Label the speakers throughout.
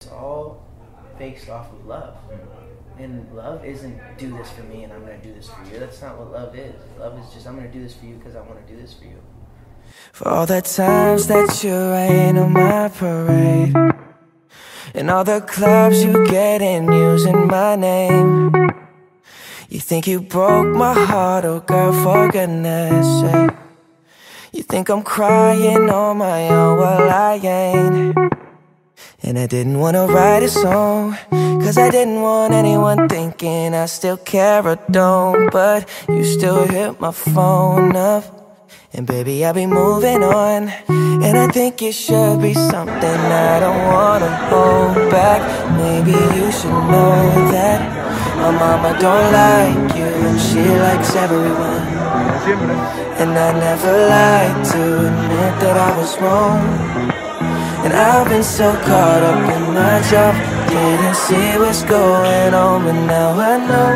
Speaker 1: It's all based off of love. And love isn't do this for me and I'm going to do this for you. That's not what love is. Love is just I'm going to do this for you because I want to do this for you.
Speaker 2: For all the times that you rain on my parade, and all the clubs you get in using my name. You think you broke my heart, oh girl, for goodness sake. You think I'm crying on my own, well I ain't. And I didn't wanna write a song, cause I didn't want anyone thinking I still care or don't. But you still hit my phone up, and baby I'll be moving on. And I think it should be something I don't wanna hold back. Maybe you should know that my mama don't like you and she likes everyone. And I never lied to admit that I was wrong. And I've been so caught up in my job, didn't see what's going on. But now I know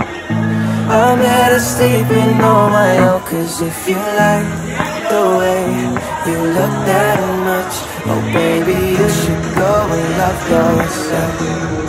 Speaker 2: I'm better sleeping on my own. Cause if you like the way you look that much, oh baby, you should go and love yourself.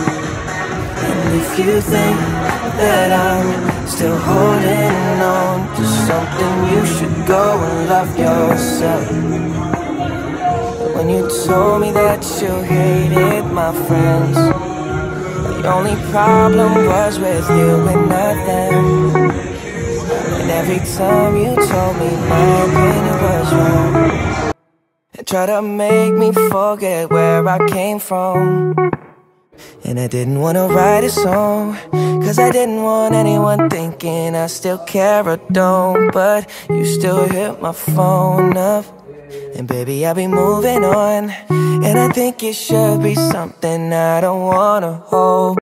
Speaker 2: And if you think that I'm still holding on to something, you should go and love yourself. When you told me that you hated my friends, the only problem was with you and not them. And every time you told me my opinion was wrong, and tried to make me forget where I came from. And I didn't wanna write a song, cause I didn't want anyone thinking I still care or don't. But you still hit my phone up, and baby I'll be moving on. And I think it should be something I don't wanna hold